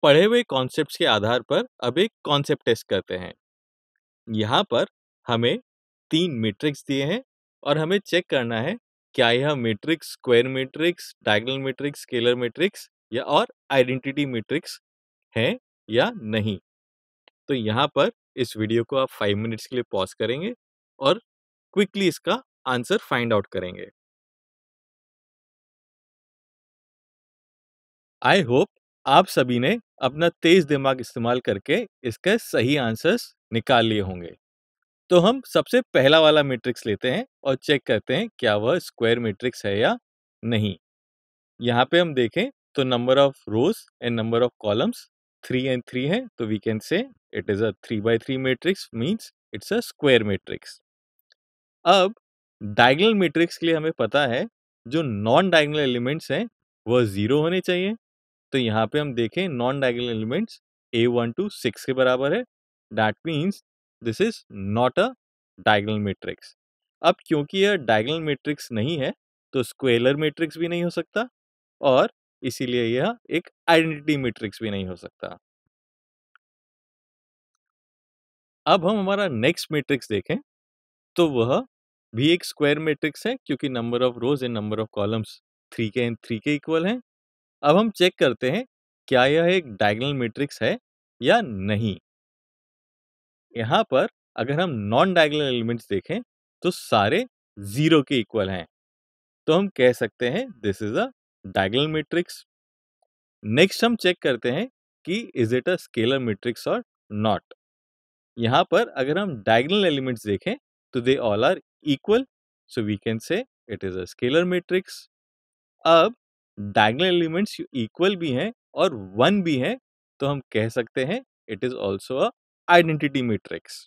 पढ़े हुए कॉन्सेप्ट्स के आधार पर अब एक कॉन्सेप्ट टेस्ट करते हैं। यहाँ पर हमें 3 मैट्रिक्स दिए हैं और हमें चेक करना है क्या यह matrix square matrix, diagonal matrix, scalar matrix या और आइडेंटिटी मैट्रिक्स है या नहीं। तो यहाँ पर इस वीडियो को आप 5 मिनट्स के लिए पॉज करेंगे और क्विकली इसका आंसर फाइंड आउट करेंगे। आई होप आप सभी ने अपना तेज दिमाग इस्तेमाल करके इसके सही आंसर्स निकाल लिए होंगे। तो हम सबसे पहला वाला मैट्रिक्स लेते हैं और चेक करते हैं क्या वह स्क्वायर मैट्रिक्स है या नहीं। यहाँ पे हम देखें तो number of rows and number of columns 3 and 3 है, तो we can say it is a 3 by 3 matrix, means it's a square matrix. अब डायगोनल मैट्रिक्स के लिए हमें पता है जो नॉन डायगोनल एलिमेंट्स हैं वह 0 होने चाहिए। तो यहाँ पे हम देखें non diagonal elements A1 to 6 के बराबर है। That means this is not a diagonal matrix. अब क्योंकि यह डायगोनल मैट्रिक्स नहीं है तो स्क्वेलर मैट्रिक्स भी नहीं हो सकता और इसीलिए यह एक आइडेंटिटी मैट्रिक्स भी नहीं हो सकता। अब हम हमारा नेक्स्ट मैट्रिक्स देखें तो वह भी एक स्क्वायर मैट्रिक्स है क्योंकि number of rows and number of columns 3 के एंड 3 के इक्वल हैं। अब हम चेक करते हैं क्या यह एक डायगोनल मैट्रिक्स है या नहीं। यहाँ पर अगर हम नॉन डायगोनल एलिमेंट्स देखें तो सारे 0 के इक्वल हैं, तो हम कह सकते हैं this is a diagonal matrix. Next हम चेक करते हैं कि is it a scalar matrix और नॉट। यहाँ पर अगर हम डायगोनल एलिमेंट्स देखें तो they all are equal, so we can say it is a scalar matrix. अब डायगोनल एलिमेंट्स इक्वल भी हैं और 1 भी हैं, तो हम कह सकते हैं it is also a identity matrix.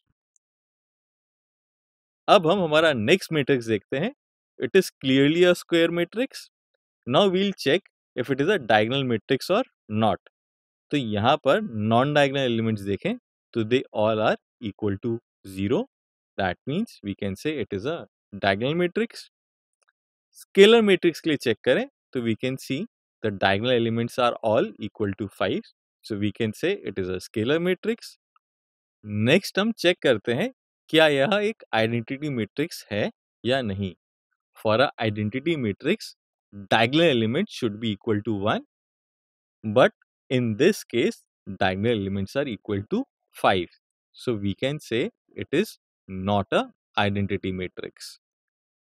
अब हम हमारा नेक्स्ट मैट्रिक्स देखते हैं। It is clearly a square matrix. Now we'll check if it is a diagonal matrix और नॉट। तो यहाँ पर नॉन डायगोनल एलिमेंट्स देखें तो they all are equal to 0। That means we can say it is a diagonal matrix. Scalar matrix के लिए check करें तो we can see the diagonal elements are all equal to 5, so we can say it is a scalar matrix. Next हम check करते हैं क्या यह एक आइडेंटिटी मैट्रिक्स है या नहीं। For a identity matrix diagonal elements should be equal to 1, but in this case diagonal elements are equal to 5, so we can say it is not a identity matrix.